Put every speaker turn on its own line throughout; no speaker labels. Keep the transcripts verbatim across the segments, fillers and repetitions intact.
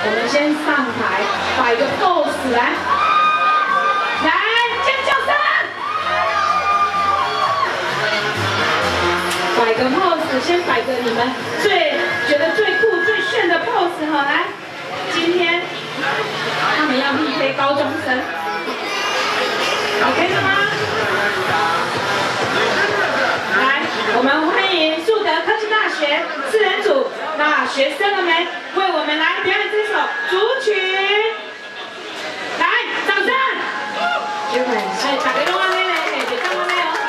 我们先上台摆个 pose 来，来尖叫声，摆个 pose， 先摆个你们最觉得最酷、最炫的 pose 哈，来，今天他们要 P K 高中生 ，OK 了吗？来，我们欢迎树德科技大学四人组。 那学生们为我们来表演这首主曲，来，掌声！哎，大家拢安尼嘞，别当安尼哦。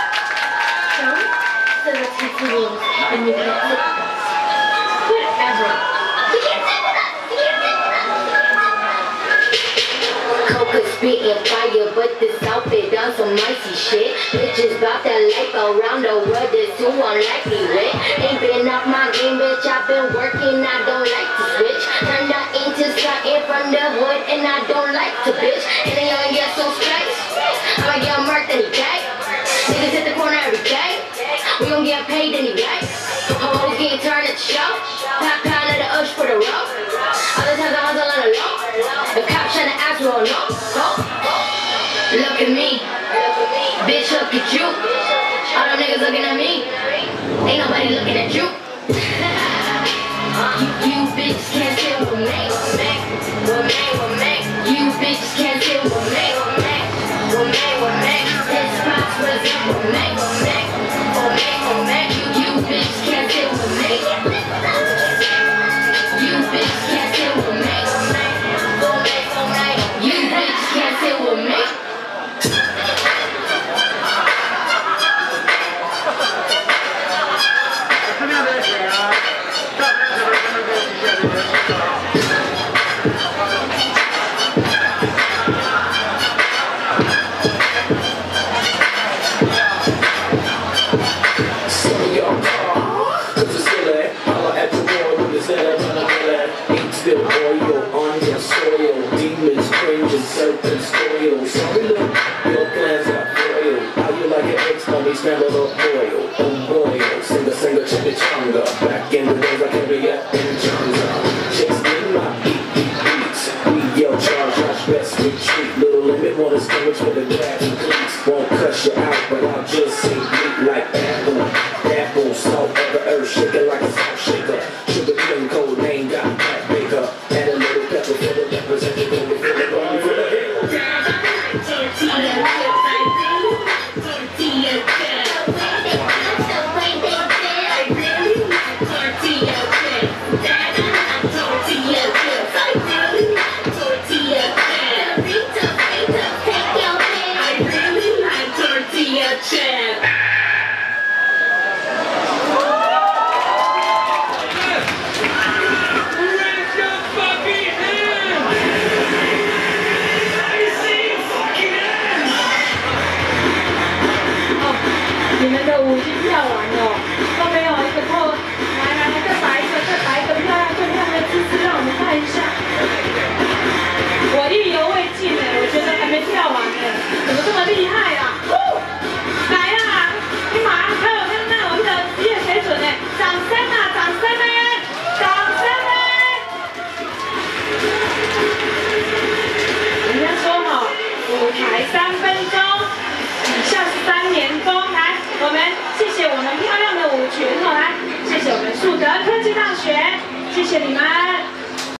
So, so let's have to win, and you can flip us. Whatever. You can't sing with us! You can't sing with us! Coca spitting fire, but this outfit on some icy shit. Bitches bout that life around the world is too unlikely with. Ain't been off my game, bitch. I've been working, I don't like to switch. Turned up into something from the hood, and I don't like to bitch. And they only get so straight. I'ma get murked any day. Niggas hit the corner every day. We gon' get paid anyway. Hoes getting turned at the show. Pop pound of the ush for the road. Other times I hustle on the low. The cops tryna ask me, oh no. Look at me. Bitch, look at you. All them niggas looking at me. Ain't nobody looking at you. you, you bitches can't sit with me. With me, with me. You bitches can't sit with me. With me, with me. This spot's reserved with me. With me, with me. You, you bitches can't sit with me. You bitches can't sit with me. With me, with me. You bitches can't sit with me.
Still oil on your soil, demons, strangers, serpents, oil. Sorry, look, your plans are foil. How you like an egg, mommy, scrambled up oil. Oh boy, singer, singer, chimichanga. Back in the days, I carry up in Changa. Chicks in my beat, beat, beats. We yell, charge, rush, best retreat. Little limit, wanna skirmish with the